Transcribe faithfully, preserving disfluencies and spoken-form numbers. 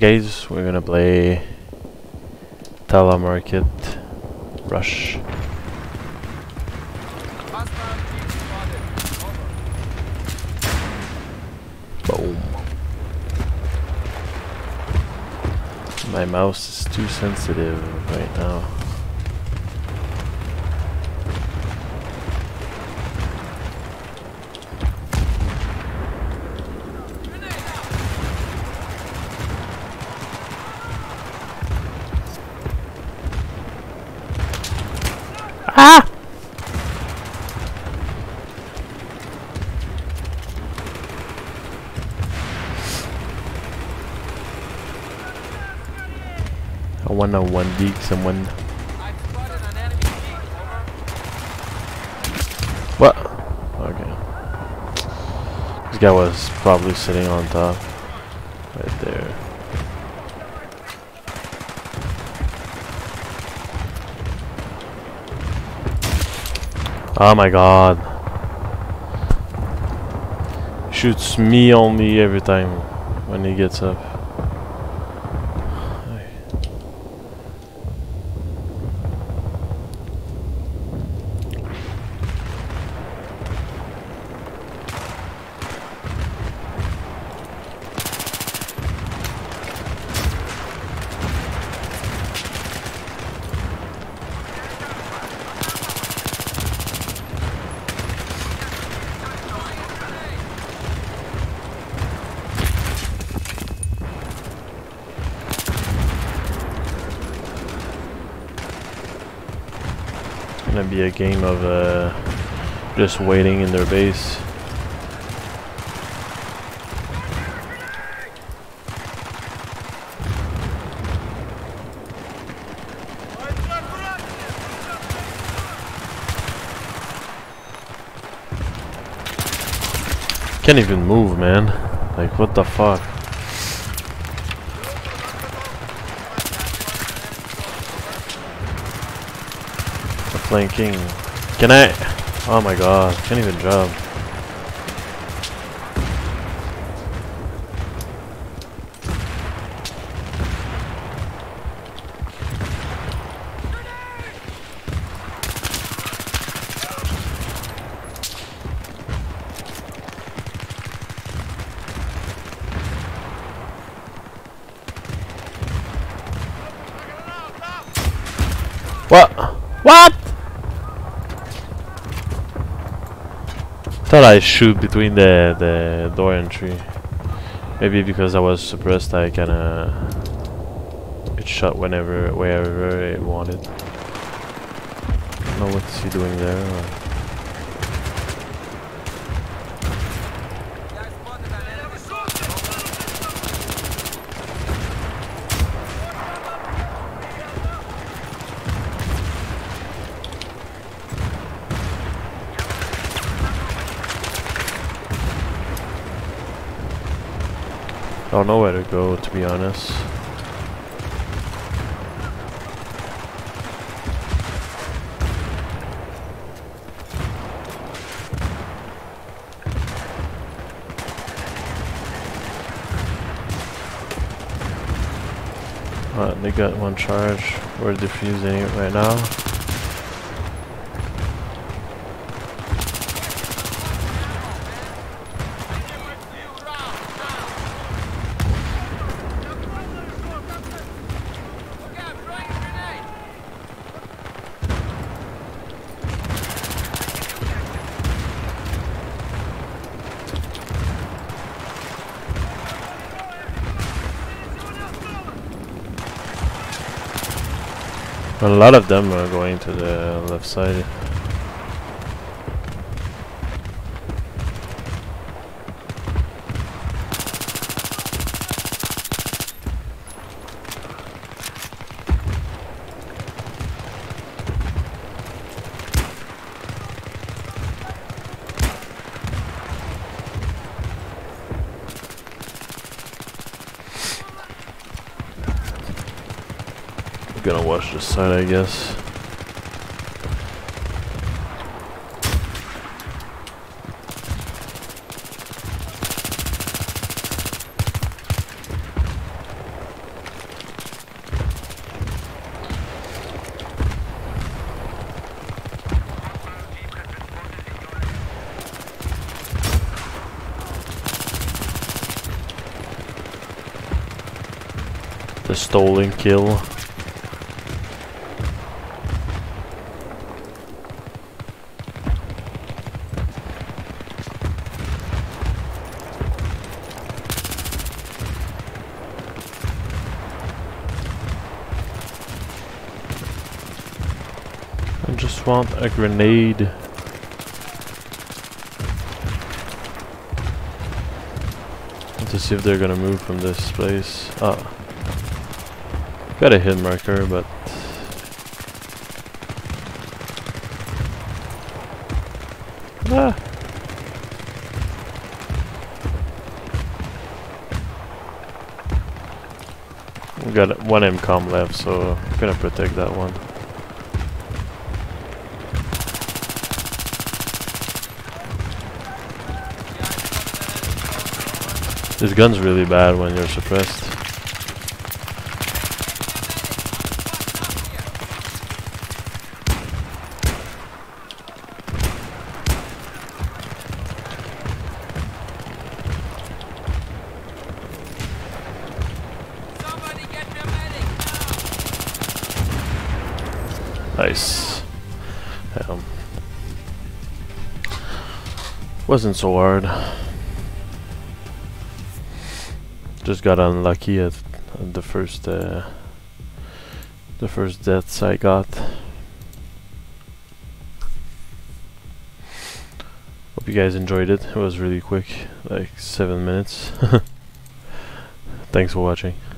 Guys, we're gonna play Telemarket Rush. Boom. My mouse is too sensitive right now. Ah! I wanna one D someone. What? Okay. This guy was probably sitting on top. Right there. Oh my god. Shoots me only every time when he gets up. Gonna be a game of uh, just waiting in their base. Can't even move, man. Like, what the fuck? Flanking. Can I? Oh my god, can't even jump. What? What? Thought I shoot between the the door entry. Maybe because I was suppressed, I kinda it shot whenever wherever it wanted. I don't know what's he doing there. Or I don't know where to go, to be honest. Uh, they got one charge. We're defusing it right now. A lot of them are going to the left side. Gonna watch this side, I guess. The stolen kill. I just want a grenade. To see if they're gonna move from this place. Oh. Got a hit marker, but ah. We got one M COM left, so I'm gonna protect that one. This gun's really bad when you're suppressed. Nice. Um, wasn't so hard. Just got unlucky at, at the first uh, the first deaths I got. Hope you guys enjoyed it. It was really quick, like seven minutes. Thanks for watching.